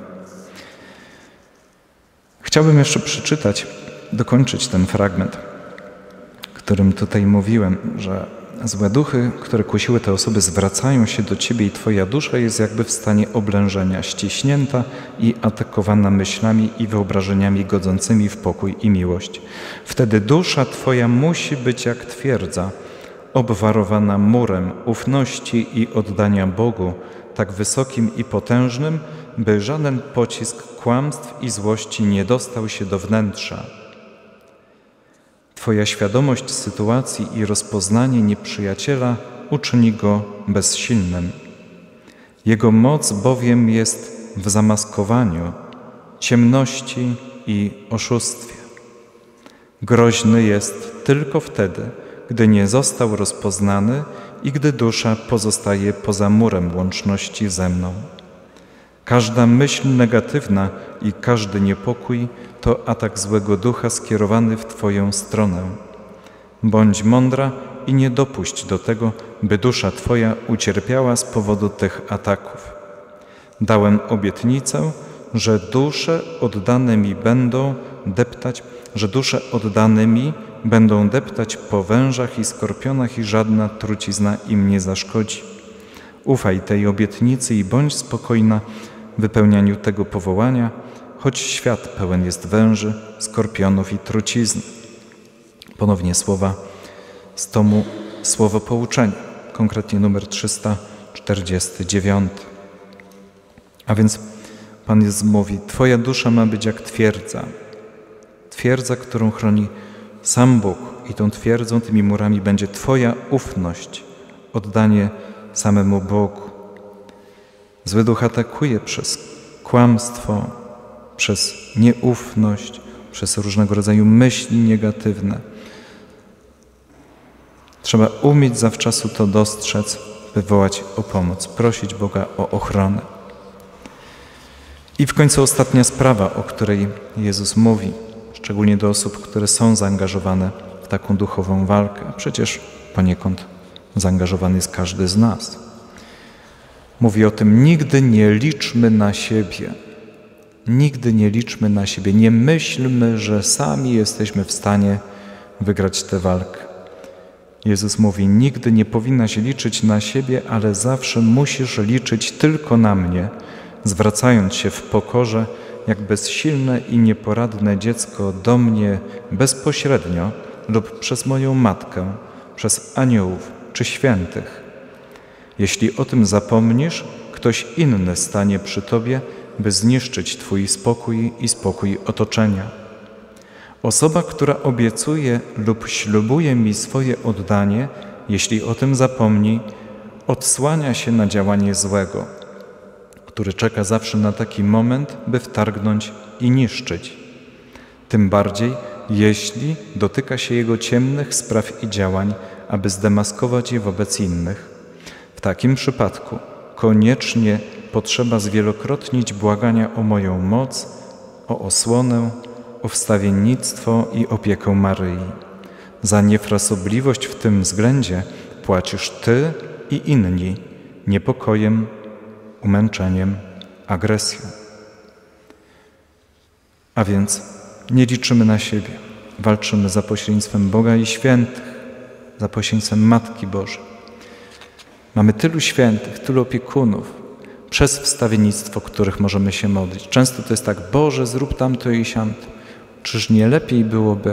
A: Chciałbym jeszcze przeczytać, dokończyć ten fragment, którym tutaj mówiłem, że złe duchy, które kusiły te osoby, zwracają się do Ciebie i Twoja dusza jest jakby w stanie oblężenia, ściśnięta i atakowana myślami i wyobrażeniami godzącymi w pokój i miłość. Wtedy dusza Twoja musi być jak twierdza, obwarowana murem ufności i oddania Bogu, tak wysokim i potężnym, by żaden pocisk kłamstw i złości nie dostał się do wnętrza. Twoja świadomość sytuacji i rozpoznanie nieprzyjaciela uczyni go bezsilnym. Jego moc bowiem jest w zamaskowaniu, ciemności i oszustwie. Groźny jest tylko wtedy, gdy nie został rozpoznany i gdy dusza pozostaje poza murem łączności ze mną. Każda myśl negatywna i każdy niepokój to atak złego ducha skierowany w Twoją stronę. Bądź mądra i nie dopuść do tego, by dusza Twoja ucierpiała z powodu tych ataków. Dałem obietnicę, że dusze oddane mi będą deptać, że dusze oddane mi będą deptać po wężach i skorpionach i żadna trucizna im nie zaszkodzi. Ufaj tej obietnicy i bądź spokojna w wypełnianiu tego powołania, choć świat pełen jest węży, skorpionów i trucizn. Ponownie słowa z tomu Słowo Pouczenia, konkretnie numer trzysta czterdziesty dziewiąty. A więc Pan Jezus mówi, Twoja dusza ma być jak twierdza. Twierdza, którą chroni sam Bóg i tą twierdzą, tymi murami będzie Twoja ufność, oddanie samemu Bogu. Zły duch atakuje przez kłamstwo, przez nieufność, przez różnego rodzaju myśli negatywne. Trzeba umieć zawczasu to dostrzec, by wołać o pomoc, prosić Boga o ochronę. I w końcu ostatnia sprawa, o której Jezus mówi, szczególnie do osób, które są zaangażowane w taką duchową walkę, a przecież poniekąd zaangażowany jest każdy z nas. Mówi o tym, nigdy nie liczmy na siebie. Nigdy nie liczmy na siebie. Nie myślmy, że sami jesteśmy w stanie wygrać tę walkę. Jezus mówi, nigdy nie powinnaś liczyć na siebie, ale zawsze musisz liczyć tylko na mnie, zwracając się w pokorze, jak bezsilne i nieporadne dziecko do mnie bezpośrednio lub przez moją matkę, przez aniołów czy świętych. Jeśli o tym zapomnisz, ktoś inny stanie przy tobie, by zniszczyć twój spokój i spokój otoczenia. Osoba, która obiecuje lub ślubuje mi swoje oddanie, jeśli o tym zapomni, odsłania się na działanie złego, który czeka zawsze na taki moment, by wtargnąć i niszczyć. Tym bardziej, jeśli dotyka się jego ciemnych spraw i działań, aby zdemaskować je wobec innych. W takim przypadku koniecznie potrzeba zwielokrotnić błagania o moją moc, o osłonę, o wstawiennictwo i opiekę Maryi. Za niefrasobliwość w tym względzie płacisz Ty i inni niepokojem, umęczeniem, agresją. A więc nie liczymy na siebie, walczymy za pośrednictwem Boga i świętych, za pośrednictwem Matki Bożej. Mamy tylu świętych, tylu opiekunów, przez wstawiennictwo, których możemy się modlić. Często to jest tak, Boże, zrób tamto i siamto. Czyż nie lepiej byłoby,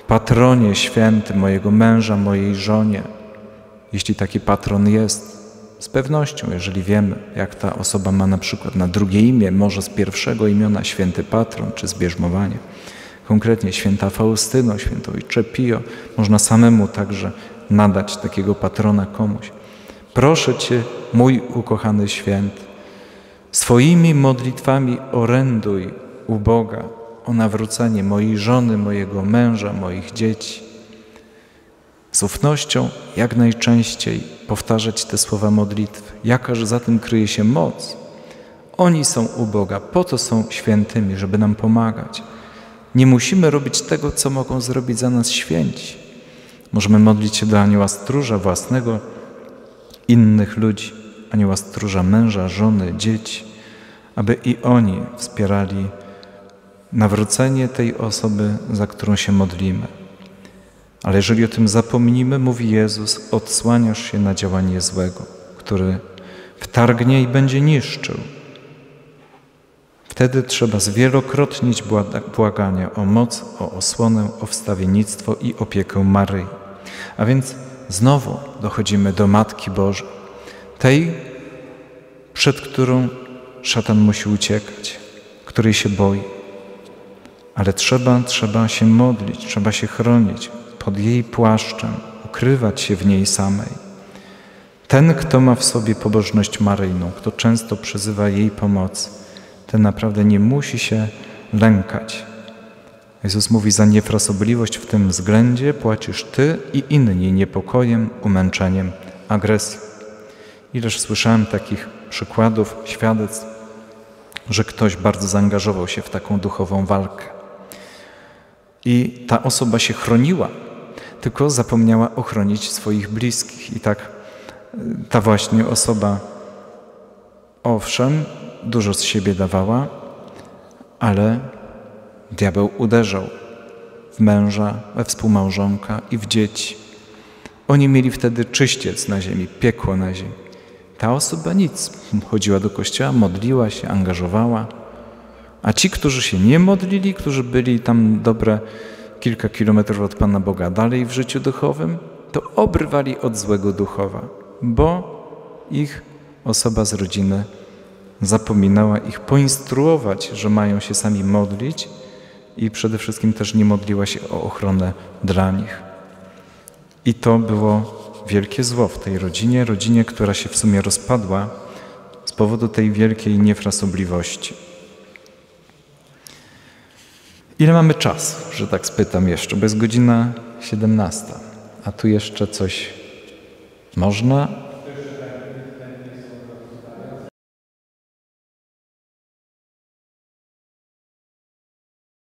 A: patronie święty mojego męża, mojej żonie, jeśli taki patron jest, z pewnością, jeżeli wiemy, jak ta osoba ma na przykład na drugie imię, może z pierwszego imiona święty patron czy zbierzmowanie. Konkretnie święta Faustyno, święty ojcze Pio. Można samemu także nadać takiego patrona komuś. Proszę Cię, mój ukochany święty, swoimi modlitwami oręduj u Boga o nawrócenie mojej żony, mojego męża, moich dzieci. Z ufnością jak najczęściej powtarzać te słowa modlitwy. Jakaż za tym kryje się moc. Oni są u Boga, po to są świętymi, żeby nam pomagać. Nie musimy robić tego, co mogą zrobić za nas święci. Możemy modlić się do anioła stróża własnego, innych ludzi, anioła stróża męża, żony, dzieci, aby i oni wspierali nawrócenie tej osoby, za którą się modlimy. Ale jeżeli o tym zapomnimy, mówi Jezus, odsłaniasz się na działanie złego, który wtargnie i będzie niszczył. Wtedy trzeba zwielokrotnić błagania o moc, o osłonę, o wstawiennictwo i opiekę Maryi. A więc znowu dochodzimy do Matki Bożej, tej, przed którą szatan musi uciekać, której się boi. Ale trzeba, trzeba się modlić, trzeba się chronić pod jej płaszczem, ukrywać się w niej samej. Ten, kto ma w sobie pobożność maryjną, kto często przyzywa jej pomoc, ten naprawdę nie musi się lękać. Jezus mówi, za niefrasobliwość w tym względzie płacisz Ty i inni niepokojem, umęczeniem, agresją. Ileż słyszałem takich przykładów, świadectw, że ktoś bardzo zaangażował się w taką duchową walkę. I ta osoba się chroniła, tylko zapomniała ochronić swoich bliskich. I tak ta właśnie osoba, owszem, dużo z siebie dawała, ale diabeł uderzał w męża, we współmałżonka i w dzieci. Oni mieli wtedy czyściec na ziemi, piekło na ziemi. Ta osoba nic. Chodziła do kościoła, modliła się, angażowała. A ci, którzy się nie modlili, którzy byli tam dobre kilka kilometrów od Pana Boga dalej w życiu duchowym, to obrywali od złego duchowa, bo ich osoba z rodziny zapominała ich poinstruować, że mają się sami modlić i przede wszystkim też nie modliła się o ochronę dla nich. I to było wielkie zło w tej rodzinie, rodzinie, która się w sumie rozpadła z powodu tej wielkiej niefrasobliwości. Ile mamy czasu, że tak spytam jeszcze, bo jest godzina siedemnasta, a tu jeszcze coś można